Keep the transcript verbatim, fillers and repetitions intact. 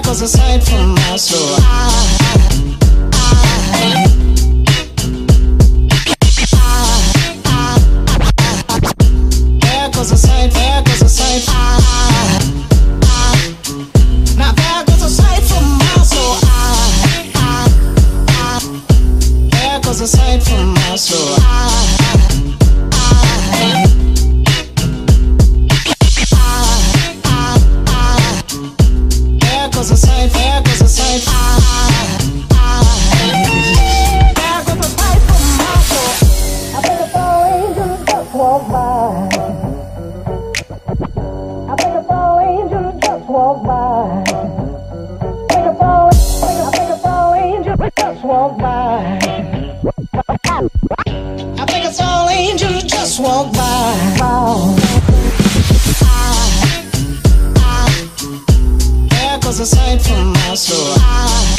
goes a sight from my soul. There goes a sight, there goes a sight. Now there goes a sight from my soul. There goes a sight from my soul. There goes a sight, there goes a sight. There goes a sight from my soul. I think a fall angel just walked by. I think a fall angel just walked by. I think a fall, I think a fall angel just walked by. I think a fall angel just walked by. There goes a sight from my soul.